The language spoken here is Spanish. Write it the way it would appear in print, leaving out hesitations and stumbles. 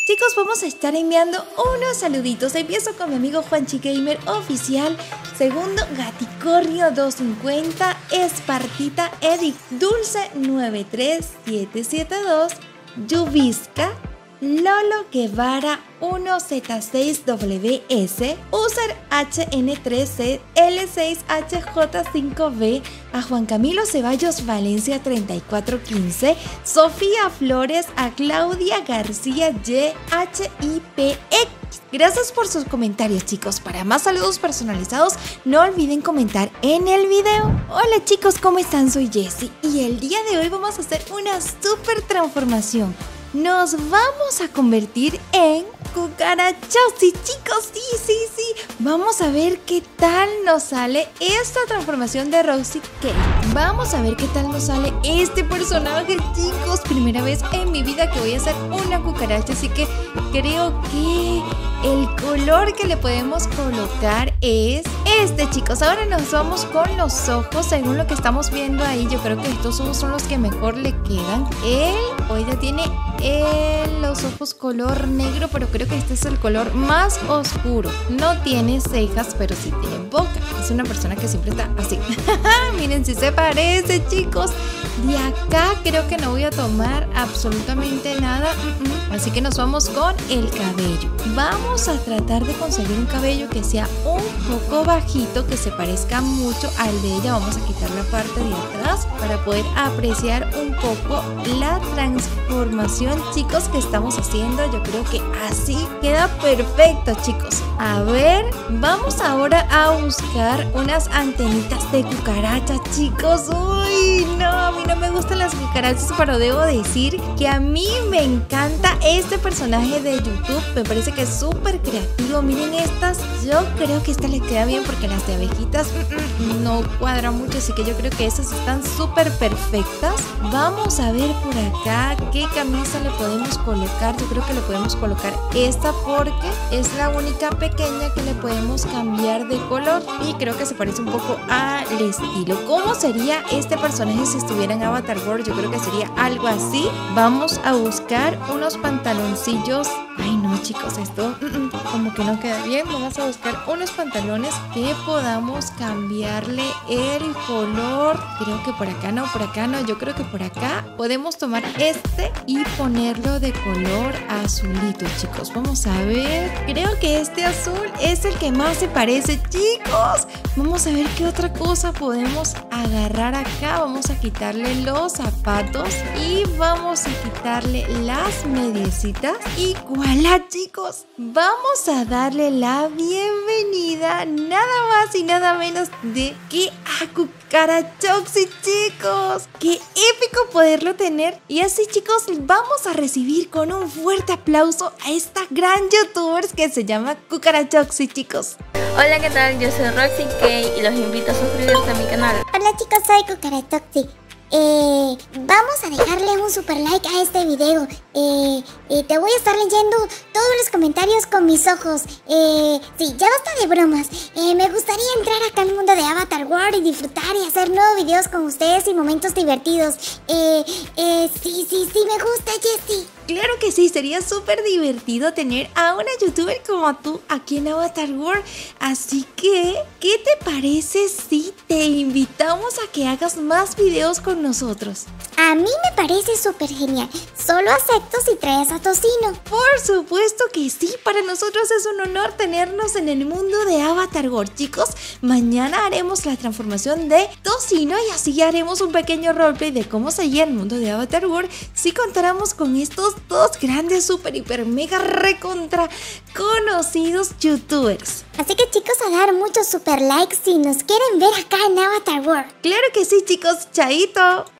Chicos, vamos a estar enviando unos saluditos. Empiezo con mi amigo Juanchi Gamer Oficial. Segundo, Gaticornio 250, Espartita Edic Dulce 93772, Yuvisca, Lolo Guevara 1Z6WS, User HN3C L6HJ5B, a Juan Camilo Ceballos Valencia 3415, Sofía Flores, a Claudia García YHIPX. Gracias por sus comentarios, chicos. Para más saludos personalizados, no olviden comentar en el video. Hola chicos, ¿cómo están? Soy Jessie y el día de hoy vamos a hacer una super transformación. Nos vamos a convertir en cucarachos. Y chicos, sí. Vamos a ver qué tal nos sale esta transformación de Roxy Cake. Vamos a ver qué tal nos sale este personaje, chicos. Primera vez en mi vida que voy a hacer una cucaracha, así que creo que el color que le podemos colocar es este, chicos. Ahora nos vamos con los ojos. Según lo que estamos viendo ahí, yo creo que estos ojos son los que mejor le quedan. Él hoy ya tiene los ojos color negro, pero creo que este es el color más oscuro. No tiene cejas, pero sí tiene boca. Es una persona que siempre está así. Miren si se parece, chicos. De acá creo que no voy a tomar absolutamente nada. Así que nos vamos con el cabello. Vamos a tratar de conseguir un cabello que sea un poco bajito, que se parezca mucho al de ella. Vamos a quitar la parte de atrás para poder apreciar un poco la transformación, chicos, que estamos haciendo. Yo creo que así queda perfecto, chicos. A ver, vamos ahora a buscar unas antenitas de cucaracha, chicos. Uy, no, a mí no me gustan las cucarachas, pero debo decir que a mí me encanta este personaje de YouTube. Me parece que es súper creativo. Miren estas, yo creo que esta le queda bien porque las de abejitas no cuadran mucho, así que yo creo que estas están súper perfectas. Vamos a ver por acá qué camisa le podemos colocar. Yo creo que le podemos colocar esta porque es la única pequeña que le podemos cambiar de color y creo que se parece un poco al estilo. ¿Cómo sería este personaje si estuviera en Avatar World? Yo creo que sería algo así. Vamos a buscar unos pantaloncillos. Ay no, chicos, esto como que no queda bien. Vamos a buscar unos pantalones que podamos cambiarle el color. Creo que por acá no, yo creo que por acá podemos tomar este y ponerlo de color azulito, chicos. Vamos a ver, creo que este azul es el que más se parece, chicos. Vamos a ver qué otra cosa podemos agarrar acá. Vamos a quitarle los zapatos y vamos a quitarle las mediecitas y ¡voilà, chicos! Vamos a darle la bienvenida nada más y nada menos de que a Cucarachoxy, chicos. ¡Qué épico poderlo tener! Y así, chicos, vamos a recibir con un fuerte aplauso a esta gran youtuber que se llama Cucarachoxy, chicos. Hola, ¿qué tal? Yo soy Roxy Cake y los invito a suscribirse a mi canal. Hola chicos, soy Cucarachoxy. Vamos a dejarle un super like a este video. Te voy a estar leyendo todos los comentarios con mis ojos. Sí, ya basta de bromas. Me gustaría entrar acá al mundo de Avatar World y disfrutar y hacer nuevos videos con ustedes y momentos divertidos. Sí, me gusta, Jessie. Claro que sí, sería súper divertido tener a una youtuber como tú aquí en Avatar World. Así que, ¿qué te parece si te invitamos a que hagas más videos con nosotros? A mí me parece súper genial. Solo acepto si traes a Tocino. Por supuesto que sí, para nosotros es un honor tenernos en el mundo de Avatar World, chicos. Mañana haremos la transformación de Tocino y así haremos un pequeño roleplay de cómo sería el mundo de Avatar World si contáramos con estos dos grandes, super, hiper, mega, recontra conocidos youtubers. Así que chicos, a dar muchos super likes si nos quieren ver acá en Avatar World. Claro que sí, chicos, chaito.